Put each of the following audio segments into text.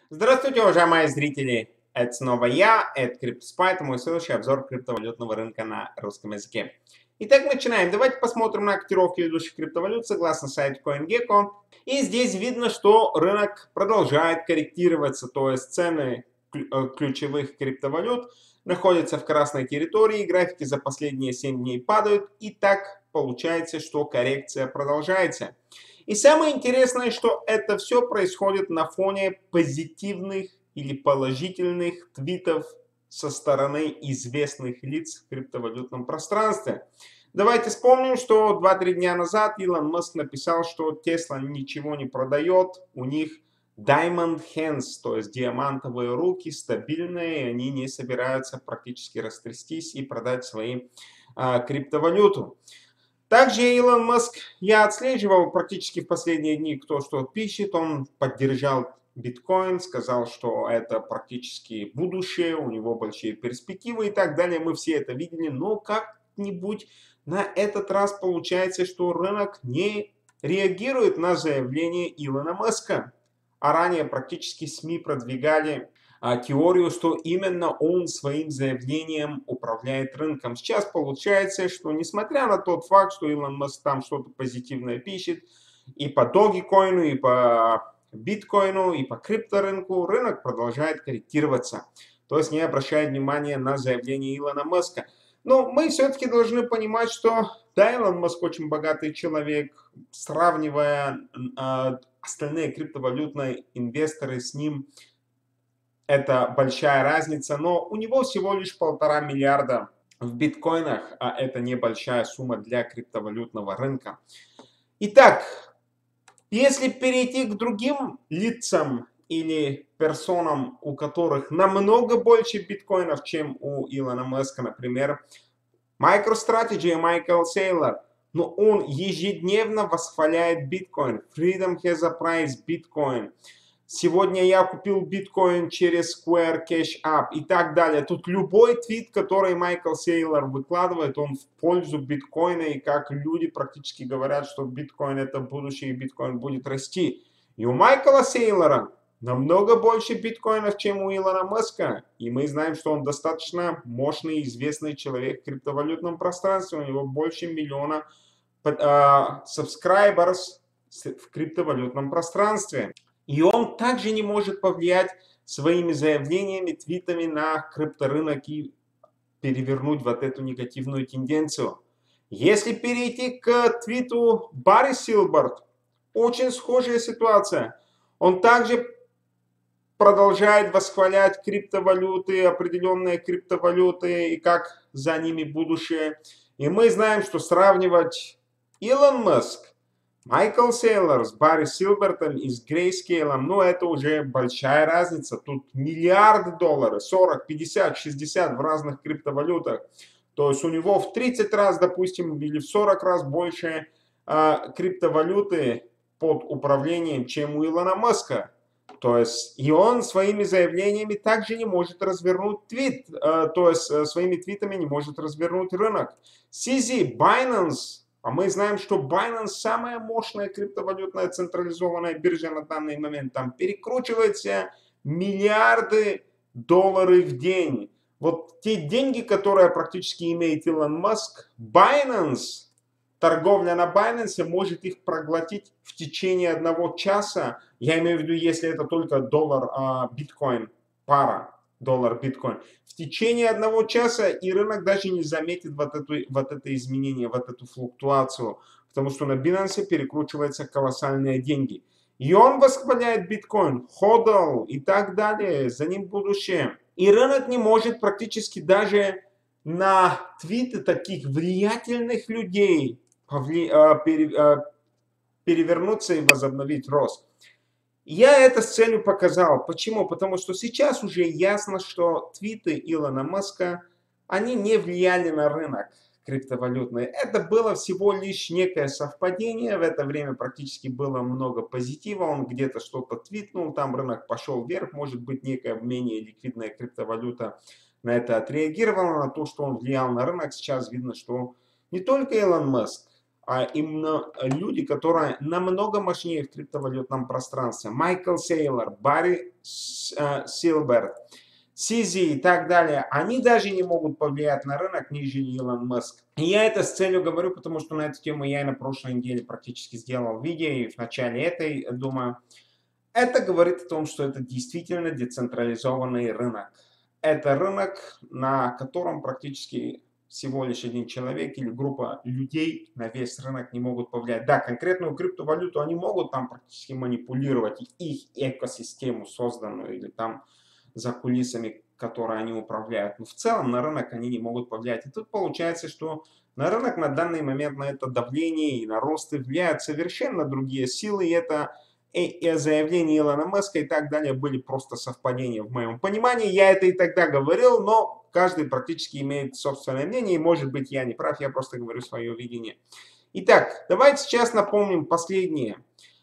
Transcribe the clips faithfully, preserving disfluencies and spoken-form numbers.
Здравствуйте, уважаемые зрители! Это снова я, это CryptoSpy, это мой следующий обзор криптовалютного рынка на русском языке. Итак, начинаем. Давайте посмотрим на котировки ведущих криптовалют согласно сайту CoinGecko. И здесь видно, что рынок продолжает корректироваться, то есть цены ключевых криптовалют находятся в красной территории, графики за последние семь дней падают, и так получается, что коррекция продолжается. И самое интересное, что это все происходит на фоне позитивных или положительных твитов со стороны известных лиц в криптовалютном пространстве. Давайте вспомним, что два-три дня назад Илон Маск написал, что Tesla ничего не продает, у них Diamond Hands, то есть диамантовые руки, стабильные, они не собираются практически растрястись и продать свои а, криптовалюту. Также Илон Маск, я отслеживал практически в последние дни, кто что пишет, он поддержал биткоин, сказал, что это практически будущее, у него большие перспективы и так далее. Мы все это видели, но как-нибудь на этот раз получается, что рынок не реагирует на заявление Илона Маска. А ранее практически СМИ продвигали а, теорию, что именно он своим заявлением управляет рынком. Сейчас получается, что несмотря на тот факт, что Илон Маск там что-то позитивное пишет, и по Dogecoin, и по биткоину, и по крипторынку, рынок продолжает корректироваться. То есть не обращает внимания на заявление Илона Маска. Но мы все-таки должны понимать, что да, Илон Маск очень богатый человек, сравнивая э, остальные криптовалютные инвесторы с ним, это большая разница, но у него всего лишь полтора миллиарда в биткоинах, а это небольшая сумма для криптовалютного рынка. Итак, если перейти к другим лицам или персонам, у которых намного больше биткоинов, чем у Илона Маска, например, MicroStrategy Майкл Сейлор, но он ежедневно восхваляет биткоин. Freedom has a price, биткоин. Сегодня я купил биткоин через Square Cash App и так далее. Тут любой твит, который Майкл Сейлор выкладывает, он в пользу биткоина, и как люди практически говорят, что биткоин это будущее, и биткоин будет расти. И у Майкла Сейлора намного больше биткоинов, чем у Илона Маска. И мы знаем, что он достаточно мощный и известный человек в криптовалютном пространстве. У него больше миллиона uh, subscribers в криптовалютном пространстве. И он также не может повлиять своими заявлениями, твитами на крипторынок и перевернуть вот эту негативную тенденцию. Если перейти к твиту Барри Силберт, очень схожая ситуация. Он также продолжает восхвалять криптовалюты, определенные криптовалюты и как за ними будущее. И мы знаем, что сравнивать Илон Маск, Майкл Сейлор с Барри Силбертом и с Грейскейлом, ну это уже большая разница. Тут миллиарды долларов, сорок, пятьдесят, шестьдесят в разных криптовалютах. То есть у него в тридцать раз, допустим, или в сорок раз больше э, криптовалюты под управлением, чем у Илона Маска. То есть и он своими заявлениями также не может развернуть твит, э, то есть э, своими твитами не может развернуть рынок. си зет, Binance. А мы знаем, что Binance самая мощная криптовалютная централизованная биржа на данный момент. Там перекручивается миллиарды долларов в день. Вот те деньги, которые практически имеет Илон Маск, Binance, торговля на Binance может их проглотить в течение одного часа. Я имею в виду, если это только доллар, а, биткоин, пара доллар-биткоин. В течение одного часа и рынок даже не заметит вот, эту, вот это изменение, вот эту флуктуацию, потому что на Binance перекручиваются колоссальные деньги. И он восхваляет биткоин, ходл и так далее, за ним будущее. И рынок не может практически даже на твиты таких влиятельных людей повли, э, пере, э, перевернуться и возобновить рост. Я это с целью показал. Почему? Потому что сейчас уже ясно, что твиты Илона Маска, они не влияли на рынок криптовалютный. Это было всего лишь некое совпадение. В это время практически было много позитива. Он где-то что-то твитнул, там рынок пошел вверх. Может быть, некая менее ликвидная криптовалюта на это отреагировала, на то, что он влиял на рынок. Сейчас видно, что не только Илон Маск, а именно люди, которые намного мощнее в криптовалютном пространстве. Майкл Сейлор, Барри Силберт, Сизи и так далее, они даже не могут повлиять на рынок, ниже Илон Маск. И я это с целью говорю, потому что на эту тему я и на прошлой неделе практически сделал видео, и в начале этой, думаю, это говорит о том, что это действительно децентрализованный рынок. Это рынок, на котором практически всего лишь один человек или группа людей на весь рынок не могут повлиять. Да, конкретную криптовалюту они могут там практически манипулировать, их экосистему созданную или там за кулисами, которые они управляют. Но в целом на рынок они не могут повлиять. И тут получается, что на рынок на данный момент на это давление и на росты влияют совершенно другие силы. И это и заявления Илона Маска и так далее были просто совпадения в моем понимании. Я это и тогда говорил, но каждый практически имеет собственное мнение. И может быть я не прав, я просто говорю свое видение. Итак, давайте сейчас напомним последнее.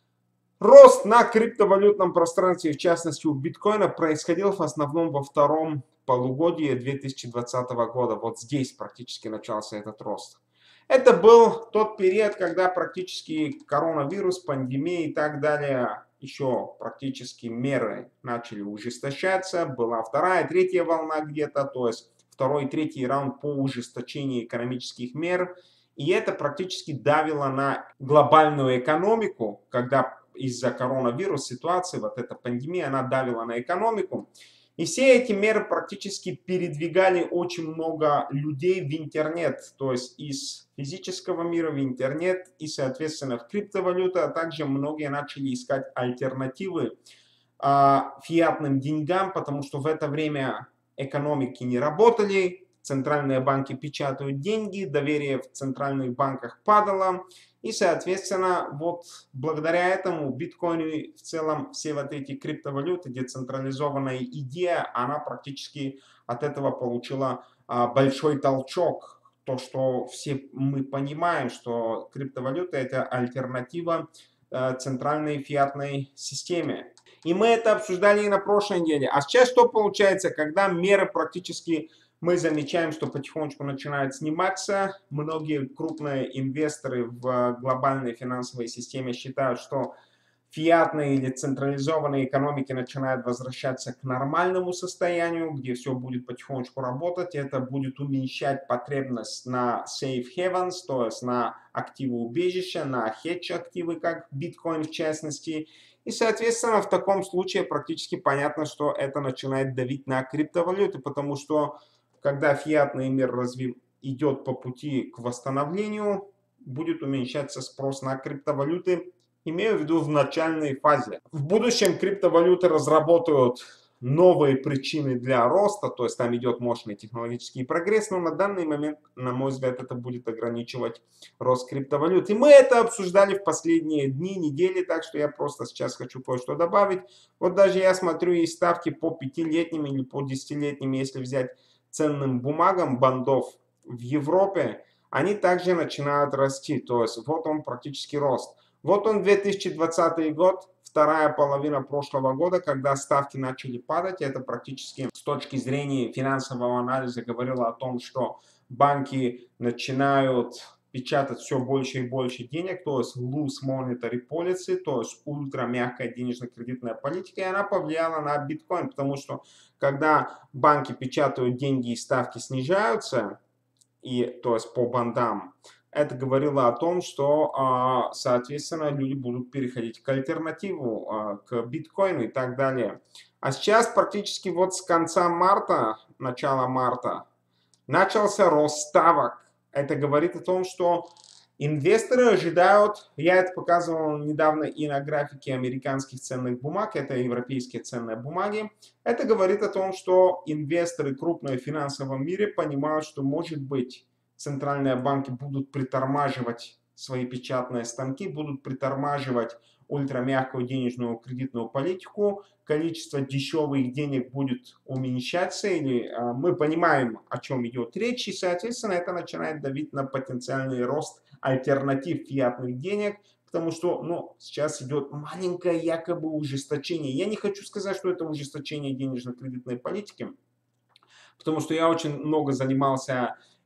Рост на криптовалютном пространстве, в частности у биткоина, происходил в основном во втором полугодии две тысячи двадцатого года. Вот здесь практически начался этот рост. Это был тот период, когда практически коронавирус, пандемия и так далее, еще практически меры начали ужесточаться. Была вторая, третья волна где-то, то есть второй, третий раунд по ужесточению экономических мер. И это практически давило на глобальную экономику, когда из-за коронавируса ситуации, вот эта пандемия, она давила на экономику. И все эти меры практически передвигали очень много людей в интернет, то есть из физического мира в интернет и, соответственно, в криптовалюту, а также многие начали искать альтернативы а, фиатным деньгам, потому что в это время экономики не работали, центральные банки печатают деньги, доверие в центральных банках падало. И, соответственно, вот благодаря этому биткоин и в целом все вот эти криптовалюты, децентрализованная идея, она практически от этого получила а, большой толчок. То, что все мы понимаем, что криптовалюта это альтернатива а, центральной фиатной системе. И мы это обсуждали и на прошлой неделе. А сейчас что получается, когда меры практически... Мы замечаем, что потихонечку начинают сниматься. Многие крупные инвесторы в глобальной финансовой системе считают, что фиатные или централизованные экономики начинают возвращаться к нормальному состоянию, где все будет потихонечку работать. Это будет уменьшать потребность на safe havens, то есть на активы убежища, на хедж активы, как биткоин в частности. И, соответственно, в таком случае практически понятно, что это начинает давить на криптовалюты, потому что когда фиатный мир развив... идет по пути к восстановлению, будет уменьшаться спрос на криптовалюты, имею в виду в начальной фазе. В будущем криптовалюты разработают новые причины для роста, то есть там идет мощный технологический прогресс, но на данный момент, на мой взгляд, это будет ограничивать рост криптовалют. И мы это обсуждали в последние дни, недели, так что я просто сейчас хочу кое-что добавить. Вот даже я смотрю, есть ставки по пятилетним или по десятилетним, если взять ценным бумагам бандов в Европе, они также начинают расти. То есть вот он практически рост. Вот он две тысячи двадцатый год, вторая половина прошлого года, когда ставки начали падать. Это практически с точки зрения финансового анализа говорило о том, что банки начинают печатать все больше и больше денег, то есть loose monetary policy, то есть ультрамягкая денежно-кредитная политика, и она повлияла на биткоин, потому что когда банки печатают деньги и ставки снижаются, и, то есть по бандам, это говорило о том, что, соответственно, люди будут переходить к альтернативу, к биткоину и так далее. А сейчас практически вот с конца марта, начала марта, начался рост ставок. Это говорит о том, что инвесторы ожидают, я это показывал недавно и на графике американских ценных бумаг, это европейские ценные бумаги. Это говорит о том, что инвесторы крупные в финансовом мире понимают, что может быть центральные банки будут притормаживать свои печатные станки, будут притормаживать ультрамягкую денежную кредитную политику, количество дешевых денег будет уменьшаться, или э, мы понимаем, о чем идет речь, и, соответственно, это начинает давить на потенциальный рост альтернатив фиатных денег, потому что, ну, сейчас идет маленькое якобы ужесточение. Я не хочу сказать, что это ужесточение денежно-кредитной политики, потому что я очень много занимался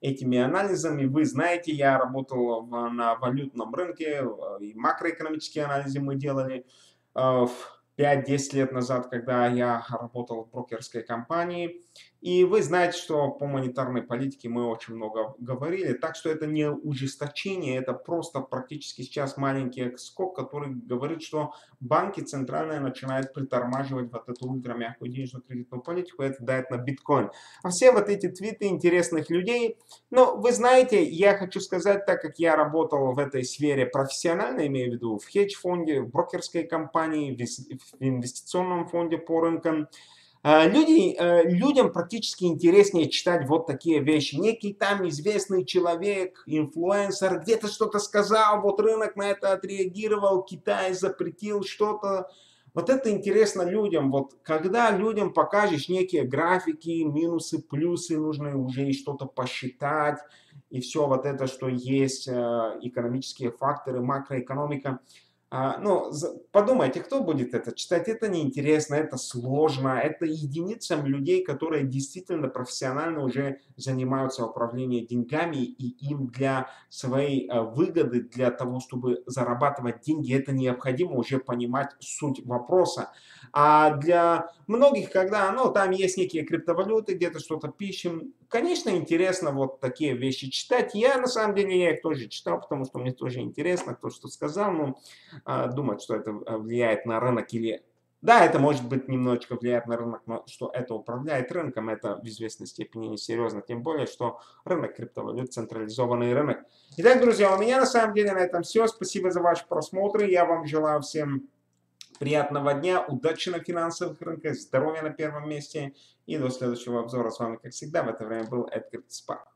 этими анализами. Вы знаете, я работал в, на валютном рынке, и макроэкономические анализы мы делали э, пять-десять лет назад, когда я работал в брокерской компании. И вы знаете, что по монетарной политике мы очень много говорили, так что это не ужесточение, это просто практически сейчас маленький скок, который говорит, что банки центральные начинают притормаживать вот эту ультрамягкую денежную кредитную политику, это дает на биткоин. А все вот эти твиты интересных людей, ну, вы знаете, я хочу сказать, так как я работал в этой сфере профессионально, имею в виду в хедж-фонде, в брокерской компании, в инвестиционном фонде по рынкам, Люди, людям практически интереснее читать вот такие вещи. Некий там известный человек, инфлюенсер, где-то что-то сказал, вот рынок на это отреагировал, Китай запретил что-то. Вот это интересно людям. Вот когда людям покажешь некие графики, минусы, плюсы, нужно уже что-то посчитать. И все вот это, что есть, экономические факторы, макроэкономика. А, ну, подумайте, кто будет это читать? Это неинтересно, это сложно, это единицам людей, которые действительно профессионально уже занимаются управлением деньгами, и им для своей выгоды, для того, чтобы зарабатывать деньги, это необходимо уже понимать суть вопроса. А для многих, когда, ну, там есть некие криптовалюты, где-то что-то пишем, конечно, интересно вот такие вещи читать. Я, на самом деле, я их тоже читал, потому что мне тоже интересно, кто что сказал, но думать, что это влияет на рынок или... Да, это может быть немножечко влияет на рынок, но что это управляет рынком, это в известной степени несерьезно, тем более, что рынок криптовалют централизованный рынок. Итак, друзья, у меня на самом деле на этом все. Спасибо за ваши просмотры. Я вам желаю всем приятного дня, удачи на финансовых рынках, здоровья на первом месте. И до следующего обзора с вами, как всегда, в это время был Эд Криптоспа.